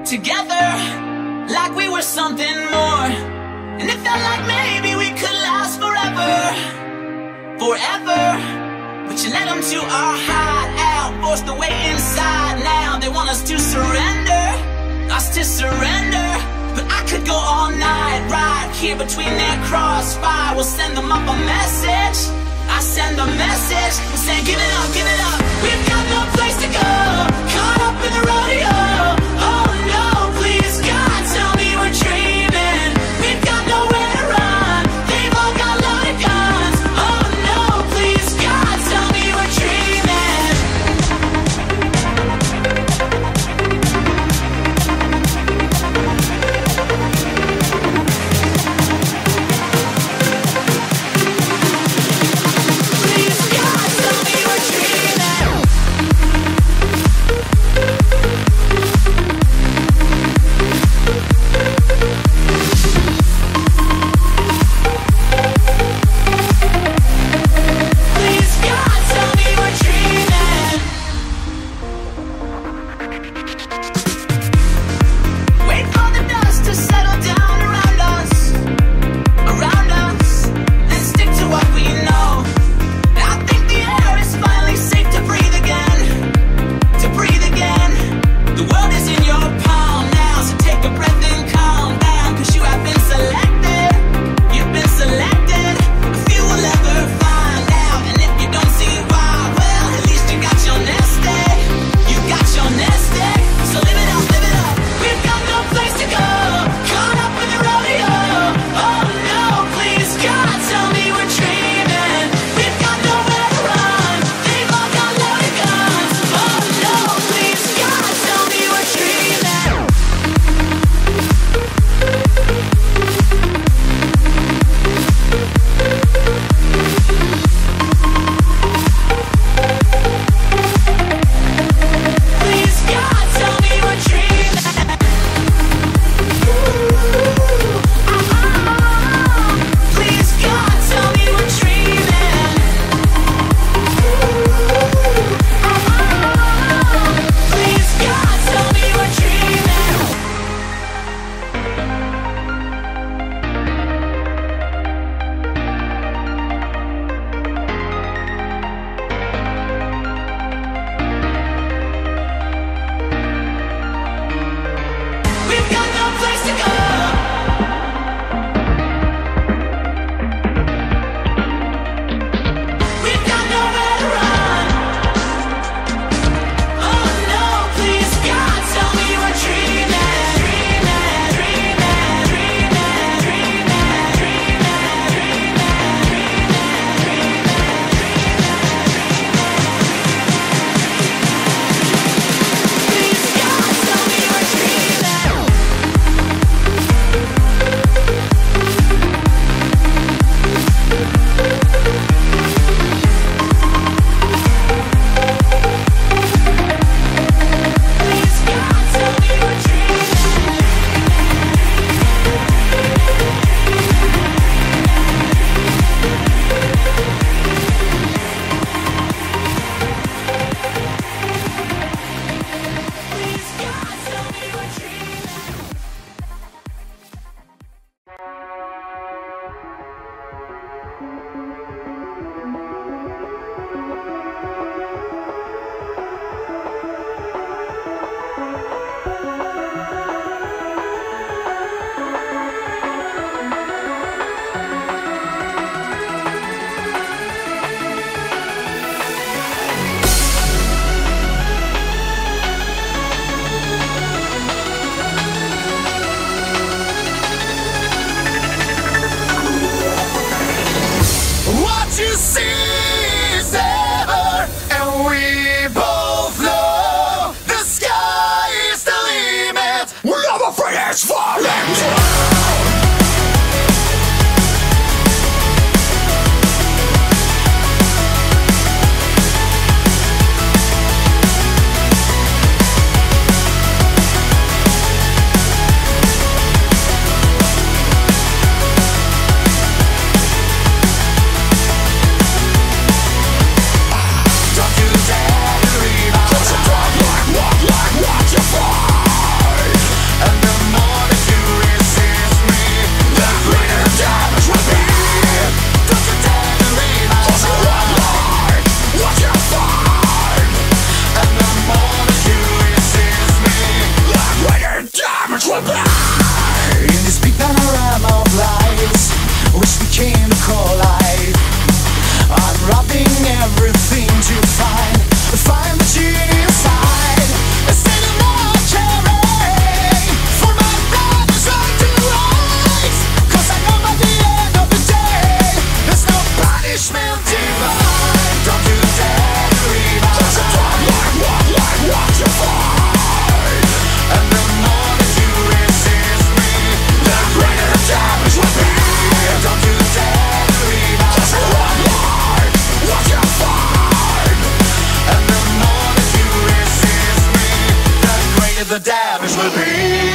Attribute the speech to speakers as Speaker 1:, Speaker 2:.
Speaker 1: together like we were something more. And it felt like maybe we could last forever, forever. But you led them to our hideout, forced the way inside. Now they want us to surrender, us to surrender. But I could go all night, right here between their crossfire. We'll send them up a message, I send a message, we'll say give it up, we've got no place to go, caught up in the rodeo. Oh no, please God, tell me we're dreaming, we've got nowhere to run, they've all got loaded guns. Oh no, please God, tell me we're dreaming. Please God, tell me we're dreaming.
Speaker 2: the damage will be.